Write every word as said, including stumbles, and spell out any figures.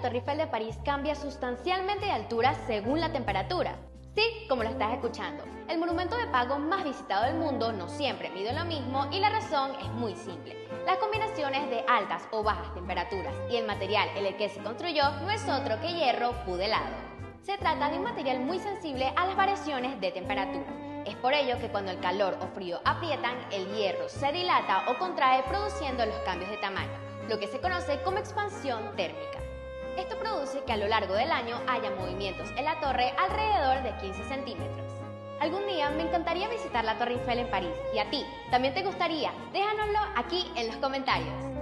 la Torre Eiffel de París cambia sustancialmente de altura según la temperatura. Sí, como lo estás escuchando, el monumento de pago más visitado del mundo no siempre mide lo mismo y la razón es muy simple. Las combinaciones de altas o bajas temperaturas y el material en el que se construyó no es otro que hierro pudelado. Se trata de un material muy sensible a las variaciones de temperatura. Es por ello que cuando el calor o frío aprietan, el hierro se dilata o contrae produciendo los cambios de tamaño, lo que se conoce como expansión térmica. Esto produce que a lo largo del año haya movimientos en la torre alrededor de quince centímetros. Algún día me encantaría visitar la Torre Eiffel en París. ¿Y a ti? ¿También te gustaría? Déjanoslo aquí en los comentarios.